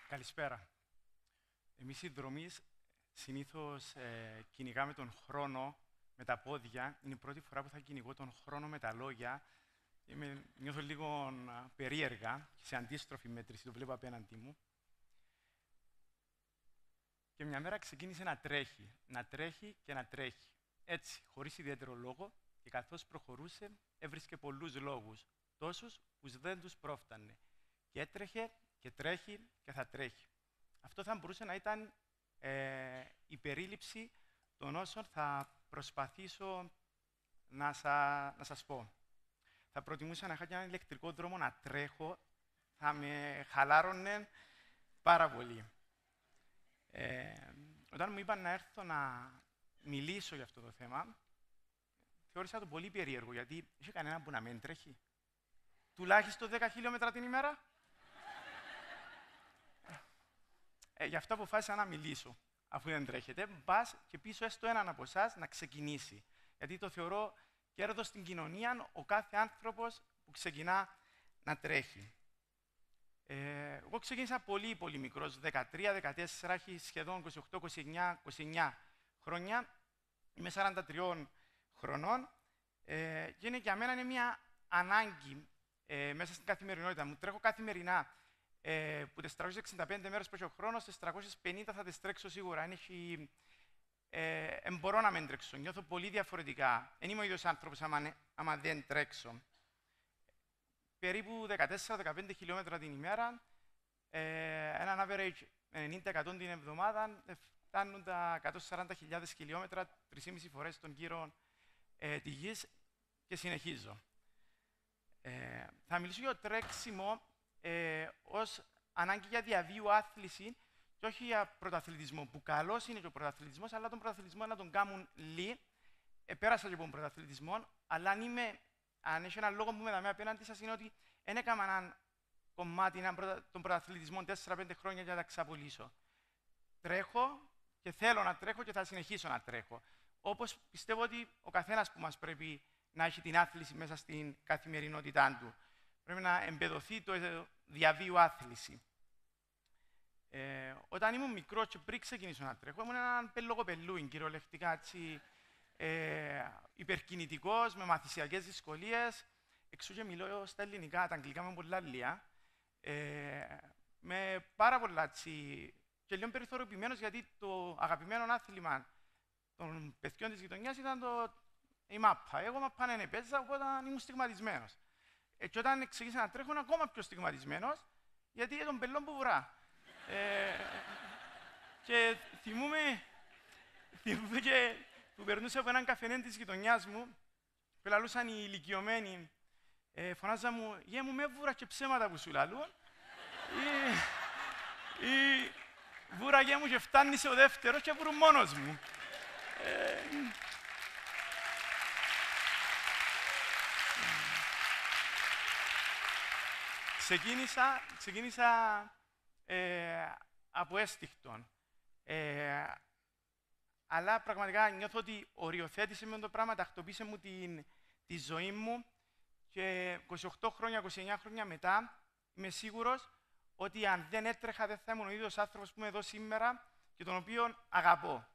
Καλησπέρα. Εμείς οι δρομείς συνήθως κυνηγάμε τον χρόνο με τα πόδια. Είναι η πρώτη φορά που θα κυνηγώ τον χρόνο με τα λόγια. Νιώθω λίγο περίεργα και σε αντίστροφη μέτρηση, το βλέπω απέναντί μου. Και μια μέρα ξεκίνησε να τρέχει και να τρέχει. Έτσι, χωρίς ιδιαίτερο λόγο, και καθώς προχωρούσε, έβρισκε πολλούς λόγους, τόσους που δεν τους πρόφτανε. Και έτρεχε και τρέχει και θα τρέχει. Αυτό θα μπορούσε να ήταν η περίληψη των όσων θα προσπαθήσω να σας πω. Θα προτιμούσα να είχα και έναν ηλεκτρικό δρόμο να τρέχω, θα με χαλάρωνε πάρα πολύ. Όταν μου είπαν να έρθω να μιλήσω για αυτό το θέμα, θεώρησα το πολύ περίεργο, γιατί είχε κανένα που να μην τρέχει. Τουλάχιστον 10 χιλιόμετρα την ημέρα. Γι' αυτό αποφάσισα να μιλήσω, αφού δεν τρέχετε. Πας και πίσω έστω έναν από εσάς να ξεκινήσει. Γιατί το θεωρώ κέρδος στην κοινωνία ο κάθε άνθρωπος που ξεκινά να τρέχει. Εγώ ξεκίνησα πολύ μικρός, 13-14, έχει σχεδόν 28-29 χρόνια. Είμαι 43 χρονών και είναι για μένα μια ανάγκη μέσα στην καθημερινότητα μου. Τρέχω καθημερινά. Που τις 365 μέρες που έχει ο χρόνος, τις 350 θα τις τρέξω σίγουρα. Μπορώ να μην τρέξω. Νιώθω πολύ διαφορετικά. Δεν είμαι ο ίδιος άνθρωπος άμα δεν τρέξω. Περίπου 14-15 χιλιόμετρα την ημέρα, έναν average 90% την εβδομάδα, φτάνουν τα 140.000 χιλιόμετρα, 3,5 φορές τον γύρο της γης και συνεχίζω. Θα μιλήσω για το τρέξιμο ως ανάγκη για διαβίου άθληση και όχι για πρωταθλητισμό, που καλός είναι και ο πρωταθλητισμός, αλλά τον πρωταθλητισμό να τον κάνουν λίγοι. Πέρασα λοιπόν πρωταθλητισμό, αλλά αν έχει έναν λόγο που με δαμε απέναντι σας, είναι ότι δεν έκανα έναν κομμάτι των πρωταθλητισμών 4-5 χρόνια για να τα ξαπολύσω. Τρέχω και θέλω να τρέχω και θα συνεχίσω να τρέχω. Όπως πιστεύω ότι ο καθένας που μας πρέπει να έχει την άθληση μέσα στην καθημερινότητά του. Πρέπει να εμπεδοθεί το διαβίου άθληση. Όταν ήμουν μικρός και πριν ξεκινήσω να τρέχω, ήμουν έναν πελλοκοπελούιν, κυριολεκτικά έτσι, υπερκινητικός, με μαθησιακές δυσκολίες. Εξού και μιλώ στα ελληνικά, τα αγγλικά με πολλά λίγα. Με πάρα πολλά έτσι, και λίγο περιθωριοποιημένος, γιατί το αγαπημένο άθλημα των παιδιών της γειτονιάς ήταν η μάπα. Εγώ μάπα δεν έπαιζα, οπότε ήμουν στιγματισμένος. Και όταν ξεκίνησα να τρέχω, ακόμα πιο στιγματισμένος, γιατί ήταν τον πελόν που βουρά. Και θυμούμαι και που περνούσα από έναν καφενέ της γειτονιάς μου, που λαλούσαν οι ηλικιωμένοι, φωνάζαν μου, «Γε μου, με βούρα και ψέματα που σου λαλούν». Ή «Βούρα γε μου και φτάνει ο δεύτερος και βουρούν μόνος μου». Ξεκίνησα από αίσθηκτον. Αλλά πραγματικά νιώθω ότι οριοθέτησε με το πράγμα, τακτοποίησε μου τη ζωή μου και 28 χρόνια, 29 χρόνια μετά είμαι σίγουρος ότι αν δεν έτρεχα δεν θα ήμουν ο ίδιος άνθρωπος που είμαι εδώ σήμερα και τον οποίο αγαπώ.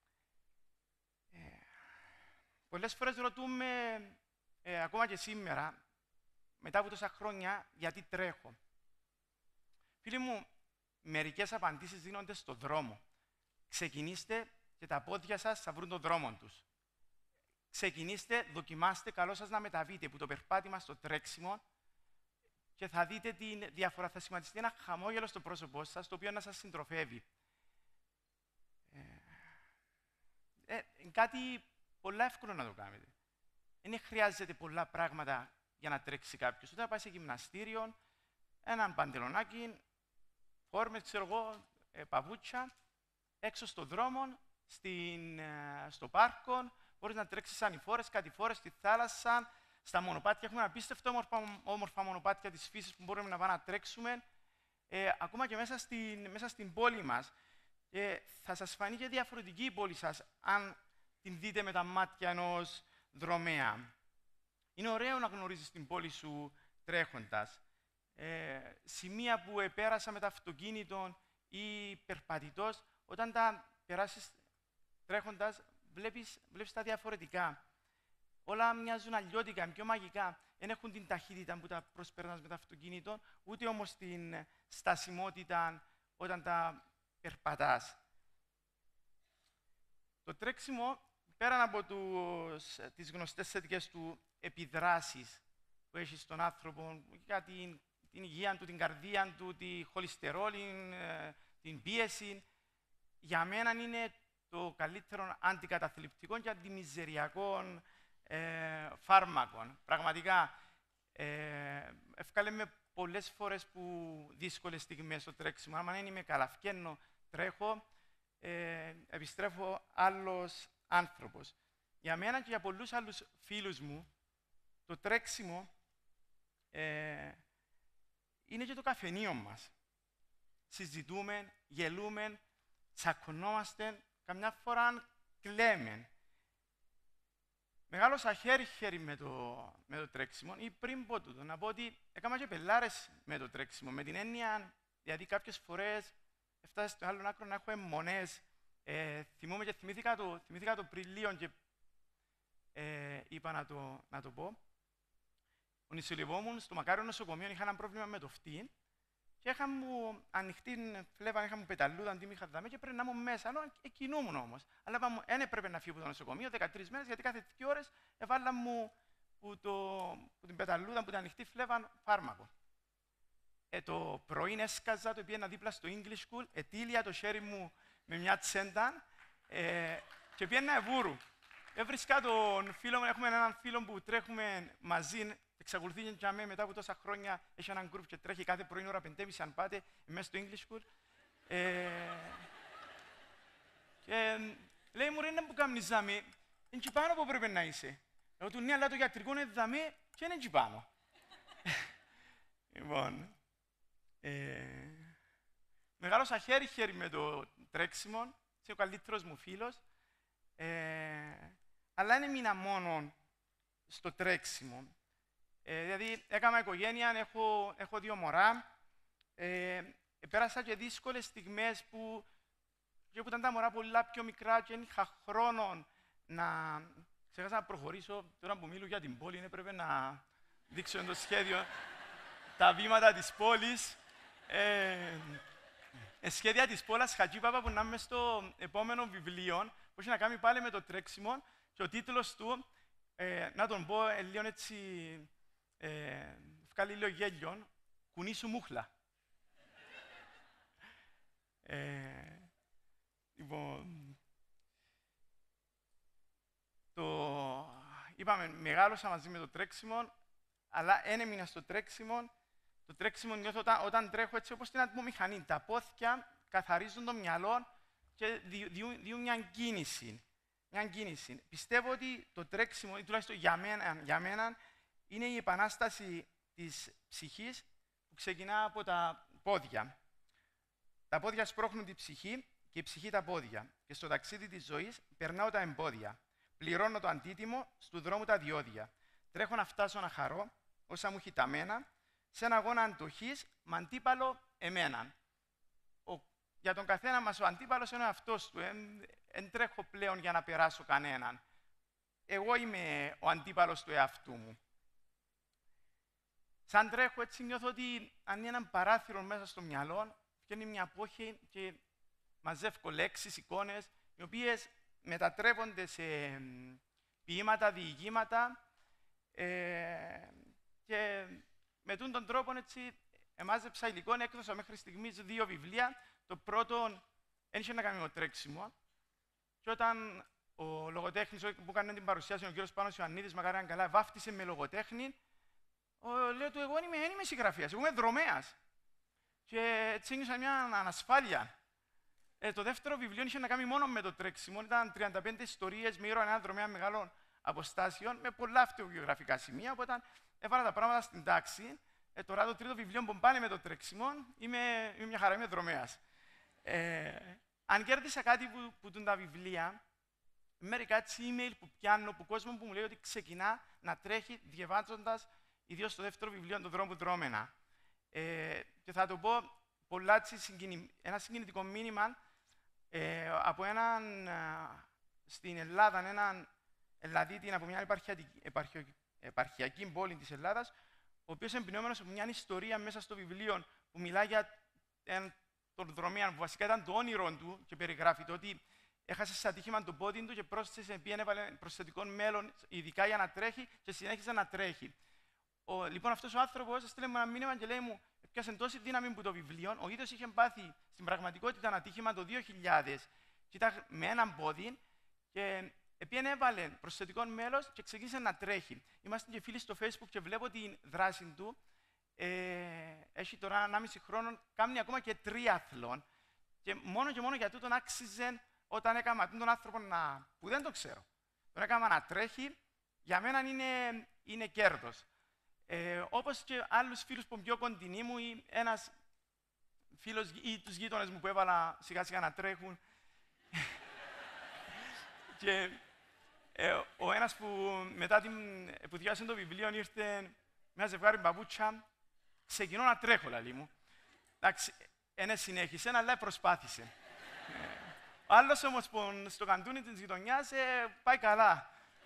Πολλές φορές ρωτούμε, ακόμα και σήμερα, μετά από τόσα χρόνια, γιατί τρέχω. Φίλοι μου, μερικές απαντήσεις δίνονται στον δρόμο. Ξεκινήστε και τα πόδια σας θα βρουν τον δρόμο τους. Ξεκινήστε, δοκιμάστε, καλό σας να μεταβείτε από το περπάτημα στο τρέξιμο και θα δείτε τη διαφορά. Θα σχηματιστεί ένα χαμόγελο στο πρόσωπό σας, το οποίο να σας συντροφεύει. Είναι κάτι πολύ εύκολο να το κάνετε. Δεν χρειάζεται πολλά πράγματα για να τρέξει κάποιος. Ούτε να πάει σε γυμναστήριο, έναν παντελονάκι, φόρμες, ξέρω εγώ, παπούτσια, έξω στον δρόμο, στο πάρκο, μπορείς να τρέξεις ανηφόρες, κατηφόρες, στη θάλασσα, στα μονοπάτια. Έχουμε απίστευτα όμορφα μονοπάτια της φύσης που μπορούμε να πάμε να τρέξουμε, ακόμα και μέσα στην πόλη μας. Θα σας φανεί και διαφορετική η πόλη σας, αν την δείτε με τα μάτια ενός δρομέα. Είναι ωραίο να γνωρίζεις την πόλη σου τρέχοντας. σημεία που επέρασα με το αυτοκίνητο ή περπατητός, όταν τα περάσεις τρέχοντας, βλέπεις τα διαφορετικά. Όλα μοιάζουν αλλιώτικα, πιο μαγικά. Δεν έχουν την ταχύτητα που τα προσπέρνας με το αυτοκίνητο, ούτε όμως την στασιμότητα όταν τα περπατάς. Το τρέξιμο, πέραν από τις γνωστές θετικές του επιδράσεις που έχει στον άνθρωπο για την υγεία του, την καρδία του, τη χολυστερόλη, την πίεση, για μένα είναι το καλύτερο αντικαταθλιπτικό και αντιμιζεριακό φάρμακο. Πραγματικά, ευκάλε με πολλές φορές που δύσκολες στιγμές στο τρέξιμο. Αν δεν είμαι καλά, φκαίνω, τρέχω, επιστρέφω άλλος άνθρωπος. Για μένα και για πολλούς άλλους φίλους μου, το τρέξιμο είναι και το καφενείο μας. Συζητούμε, γελούμε, τσακωνόμαστε, καμιά φορά κλαίμε. Μεγάλωσα χέρι-χέρι με το τρέξιμο ή πριν πω τούτο, να πω ότι έκανα και πελάρες με το τρέξιμο, με την έννοια, δηλαδή κάποιες φορές έφτασα στο άλλο άκρο να έχω αιμονές. Θυμούμαι και θυμήθηκα το πριν λίγο και είπα να το πω. Ο νησιλευόμουν στο Μακάριο νοσοκομείο, είχα ένα πρόβλημα με το φτύν και είχα μου ανοιχτή φλέβα, είχα μου πεταλούδα, αντί είχα δάμε και πρέπει να ήμουν μέσα. Ενώ εκκινούμουν όμως. Αλλά είπα, δεν έπρεπε να φύγω από το νοσοκομείο 13 μέρες, γιατί κάθε 2 ώρες έβαλα μου που την πεταλούδα, που την ανοιχτή φλέβα, φάρμακο. Το πρωί έσκαζα, το πήγαινα δίπλα στο English School, ετήλια το χέρι μου με μια τσέντα και πήγαινα εβούρου. Έβρισκα τον φίλο μου, έχουμε έναν φίλο που τρέχουμε μαζί, εξακολουθεί και μετά από τόσα χρόνια, έχει έναν γκρουπ και τρέχει κάθε πρωί ώρα 5:30 αν πάτε, μέσα στο English School. Και λέει μου, ρε, είναι που κάνεις δάμε, είναι εκεί πάνω που πρέπει να είσαι. Εγώ του ναι, αλλά το γιατρικό είναι δάμε και είναι εκεί πάνω. Λοιπόν, μεγάλωσα χέρι-χέρι με το τρέξιμο, είναι ο καλύτερος μου φίλος, αλλά δεν έμεινα μόνο στο τρέξιμο. Δηλαδή, έκανα οικογένεια, έχω 2 μωρά, πέρασα και δύσκολες στιγμές που ήταν τα μωρά πολλά πιο μικρά και δεν είχα χρόνο να ξεχάσα να προχωρήσω. Τώρα που μιλώ για την πόλη, έπρεπε να δείξω το σχέδιο, τα βήματα της πόλης. Σχέδια της πόλης Χατζήπαπα που να είμαι στο επόμενο βιβλίο που έχει να κάνει πάλι με το τρέξιμο και ο τίτλος του, να τον πω λίγο έτσι, βγάλει λίγο γέλιο, «Κουνή σου μούχλα». Λοιπόν, είπαμε, μεγάλωσα μαζί με το τρέξιμο, αλλά δεν έμεινα στο τρέξιμο. Το τρέξιμο νιώθω όταν τρέχω έτσι όπως την ατμομηχανή. Τα πόδια καθαρίζουν το μυαλό και διούν μια κίνηση. Πιστεύω ότι το τρέξιμο, ή τουλάχιστον για μένα, είναι η επανάσταση της ψυχής που ξεκινά από τα πόδια. Τα πόδια σπρώχνουν τη ψυχή και η ψυχή τα πόδια. Και στο ταξίδι της ζωής περνάω τα εμπόδια. Πληρώνω το αντίτιμο, στου δρόμου τα διόδια. Τρέχω να φτάσω να χαρώ, όσα μου έχει ταμένα, σε ένα αγώνα αντοχής, με αντίπαλο εμένα. Για τον καθένα μας ο αντίπαλος είναι αυτός του. Δεν τρέχω πλέον για να περάσω κανέναν. Εγώ είμαι ο αντίπαλος του εαυτού μου. Σαν τρέχω έτσι νιώθω ότι αν είναι έναν παράθυρο μέσα στο μυαλό, βγαίνει μια απόχη και μαζεύω λέξεις, εικόνες, οι οποίες μετατρέπονται σε ποίηματα, διηγήματα και με τον τρόπο έτσι εμάζεψα υλικό, έκδοσα μέχρι στιγμής 2 βιβλία. Το πρώτο δεν είχε να κάνει με το τρέξιμο και όταν ο λογοτέχνης που έκανε την παρουσίαση, ο κ. Πάνος Ιωαννίδης, μακάρι αν καλά, βάφτισε με λογοτέχνη, λέω του, εγώ δεν είμαι συγγραφέας, εγώ είμαι δρομέας. Και έτσι ένιωσα μια ανασφάλεια. Το δεύτερο βιβλίο είχε να κάνει μόνο με το τρέξιμο, ήταν 35 ιστορίες με ήρωα έναν δρομέα μεγάλων αποστάσεων, με πολλά αυτοβιογραφικά σημεία, οπότε έβαλα τα πράγματα στην τάξη. Τώρα το τρίτο βιβλίο που πάνε με το τρέξιμο, είμαι μια χαρά, είμαι δρομέας. Αν κέρδισα κάτι που τα βιβλία, μερικά έτσι email που πιάνω, που κόσμο που μου λέει ότι ξεκινά να τρέχει διαβάζοντας, ιδίως το δεύτερο βιβλίο, «Το δρόμο που δρόμενα». Και θα το πω πολλά ένα συγκινητικό μήνυμα από έναν στην Ελλάδα, έναν Ελλαδίτη από μια επαρχιακή πόλη της Ελλάδας, ο οποίος εμπνεώμενος από μια ιστορία μέσα στο βιβλίο που μιλά για τον δρομέα, που βασικά ήταν το όνειρο του και περιγράφει το ότι έχασε σε ατύχημα το πόδι του και πρόσθεσε, έβαλε προσθετικό μέλλον, ειδικά για να τρέχει και συνέχισε να τρέχει. Λοιπόν, αυτός ο άνθρωπος έστειλε μου ένα μήνυμα και λέει μου: πιάσε τόση δύναμη που το βιβλίο. Ο ίδιος είχε πάθει στην πραγματικότητα ένα ατύχημα το 2000 και ήταν με έναν πόδι και επειδή έβαλε προσθετικό μέλος και ξεκίνησε να τρέχει. Είμαστε και φίλοι στο Facebook και βλέπω την δράση του. Έχει τώρα 1,5 χρόνο, κάνει ακόμα και τρίαθλον. Και μόνο για τούτον άξιζε όταν έκανα τον άνθρωπο που δεν το ξέρω. Τον έκανα να τρέχει, για μένα είναι κέρδος. Όπως και άλλους φίλους που πιο κοντινοί μου ή ένας φίλος ή τους γείτονες μου που έβαλα σιγά σιγά να τρέχουν. Και ο ένας που μετά που διάβασε το βιβλίο ήρθε μια ζευγάρι μπαμπούτσα, ξεκινώ να τρέχω, λαλί μου. Εντάξει, δεν συνέχισε, αλλά προσπάθησε. Ο άλλος όμως που στο καντούνι της γειτονιάς πάει καλά.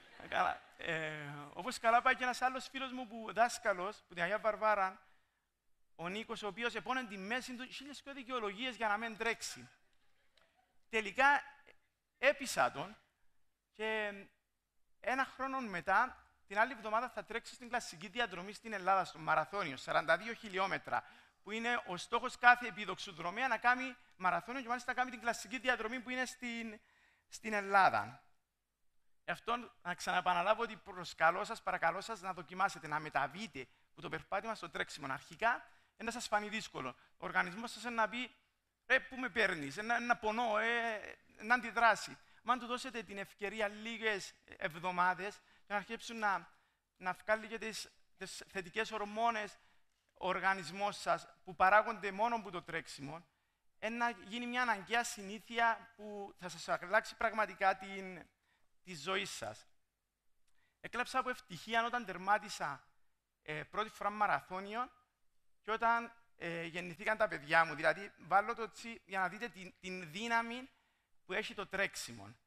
Όπως καλά πάει και ένας άλλος φίλος μου που δάσκαλος, που την Αγία Βαρβάρα, ο Νίκος, ο οποίος επώνε τη μέση του 1000 δικαιολογίες για να μην τρέξει. Τελικά έπεισα τον και ένα χρόνο μετά, την άλλη εβδομάδα θα τρέξει στην κλασική διαδρομή στην Ελλάδα, στο μαραθώνιο, 42 χιλιόμετρα, που είναι ο στόχος κάθε επίδοξου δρομέα να κάνει μαραθώνιο και μάλιστα να κάνει την κλασική διαδρομή που είναι στην Ελλάδα. Αυτό να ξαναπαναλάβω ότι παρακαλώ σας να δοκιμάσετε, να μεταβείτε που το περπάτημα στο τρέξιμο. Αρχικά δεν θα σας φανεί δύσκολο. Ο οργανισμός σας να πει πού με παίρνεις, να πονώ, να αντιδράσει. Αν του δώσετε την ευκαιρία λίγες εβδομάδες και να αρχίσουν να βγάλει και τις θετικές ορμόνες ο οργανισμός σας που παράγονται μόνο από το τρέξιμο, να γίνει μια αναγκαία συνήθεια που θα σας αλλάξει πραγματικά τη ζωή σας. Έκλαψα από ευτυχία όταν τερμάτισα πρώτη φορά μαραθώνιο και όταν γεννηθήκαν τα παιδιά μου. Δηλαδή, βάλω το τσι για να δείτε την δύναμη που έχει το τρέξιμο.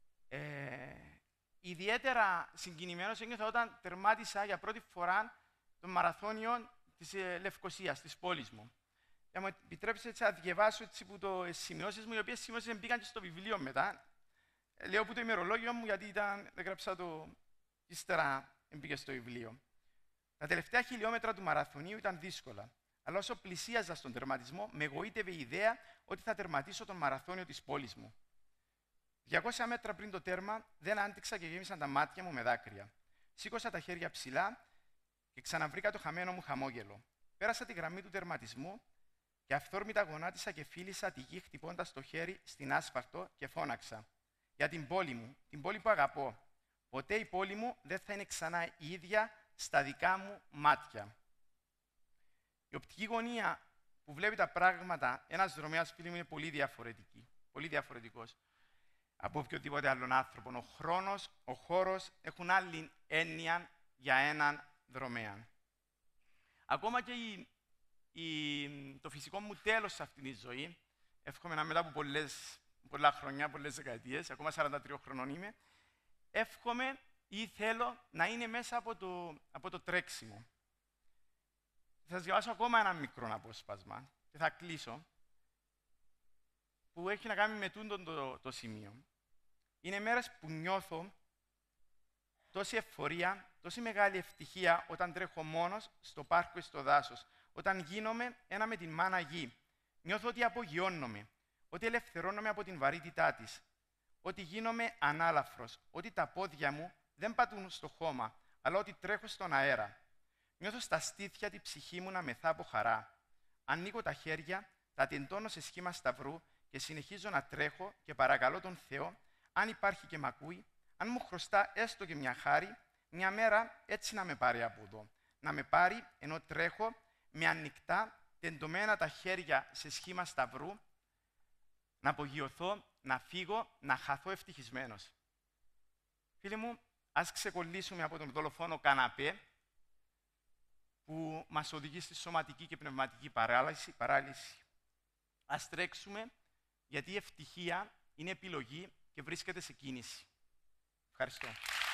Ιδιαίτερα συγκινημένος ένιωθα όταν τερμάτισα για πρώτη φορά το μαραθώνιο της Λευκωσίας, της πόλης μου. Για να μου επιτρέψετε να διαβάσω από το σημειώσεις μου, οι οποίες σημειώσεις μπήκαν και στο βιβλίο μετά. Λέω από το ημερολόγιο μου, γιατί έγραψα το ύστερα μπήκε στο βιβλίο. Τα τελευταία χιλιόμετρα του μαραθωνίου ήταν δύσκολα. Αλλά όσο πλησίαζα στον τερματισμό, με εγωίτευε η ιδέα ότι θα τερματίσω τον μαραθώνιο της πόλης μου. 200 μέτρα πριν το τέρμα, δεν άντυξα και γέμισαν τα μάτια μου με δάκρυα. Σήκωσα τα χέρια ψηλά και ξαναβρήκα το χαμένο μου χαμόγελο. Πέρασα τη γραμμή του τερματισμού και αυθόρμητα γονάτισα και φίλησα τη γη χτυπώντας το χέρι στην άσφαλτο και φώναξα. Για την πόλη μου, την πόλη που αγαπώ. Ποτέ η πόλη μου δεν θα είναι ξανά η ίδια στα δικά μου μάτια. Η οπτική γωνία που βλέπει τα πράγματα ένας δρομέας, φίλοι μου, είναι πολύ διαφορετική. Πολύ διαφορετικός από οποιοδήποτε άλλον άνθρωπο. Ο χρόνος, ο χώρος έχουν άλλη έννοια για έναν δρομέα. Ακόμα και το φυσικό μου τέλος σε αυτήν τη ζωή, εύχομαι να μετά από πολλά χρόνια, πολλές δεκαετίες, ακόμα 43 χρονών είμαι, εύχομαι ή θέλω να είναι μέσα από το τρέξιμο. Θα σας διαβάσω ακόμα ένα μικρό απόσπασμα και θα κλείσω, που έχει να κάνει με τούτο το σημείο. Είναι μέρες που νιώθω τόση ευφορία, τόση μεγάλη ευτυχία όταν τρέχω μόνος στο πάρκο ή στο δάσος, όταν γίνομαι ένα με την μάνα γη. Νιώθω ότι απογειώνομαι, ότι ελευθερώνομαι από την βαρύτητά της, ότι γίνομαι ανάλαφρος, ότι τα πόδια μου δεν πατούν στο χώμα, αλλά ότι τρέχω στον αέρα. Νιώθω στα στήθια τη ψυχή μου να μεθά από χαρά. Ανοίγω τα χέρια, τα τεντώνω σε σχήμα σταυρού και συνεχίζω να τρέχω και παρακαλώ τον Θεό, αν υπάρχει και μ' ακούει, αν μου χρωστά έστω και μια χάρη, μια μέρα έτσι να με πάρει από εδώ. Να με πάρει ενώ τρέχω με ανοιχτά, τεντωμένα τα χέρια σε σχήμα σταυρού, να απογειωθώ, να φύγω, να χαθώ ευτυχισμένος. Φίλοι μου, ας ξεκολλήσουμε από τον δολοφόνο καναπέ που μας οδηγεί στη σωματική και πνευματική παράλυση. Ας τρέξουμε, γιατί η ευτυχία είναι επιλογή και βρίσκεται σε κίνηση. Ευχαριστώ.